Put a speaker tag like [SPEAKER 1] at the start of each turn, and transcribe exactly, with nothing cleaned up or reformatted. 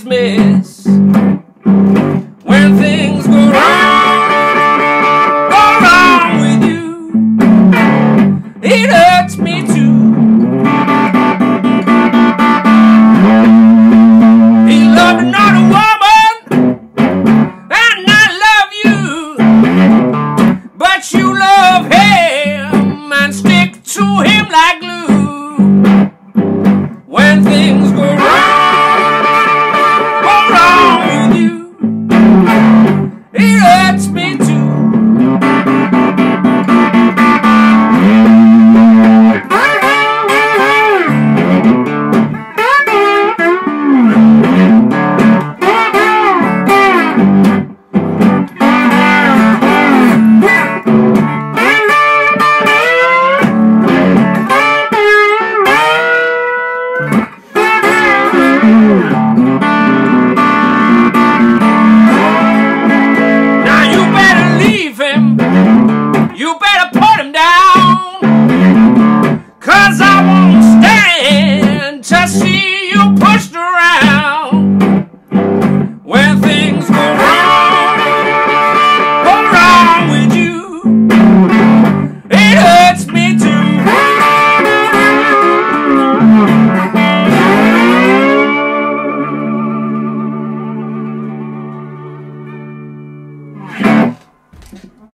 [SPEAKER 1] Christmas. When things go wrong, go wrong with you, it hurts me too. He loved another woman, and I love you, but you love him and stick to him like glue. When things go wrong, go wrong with you, it hurts me too. You better put him down, 'cause I won't stand to see you push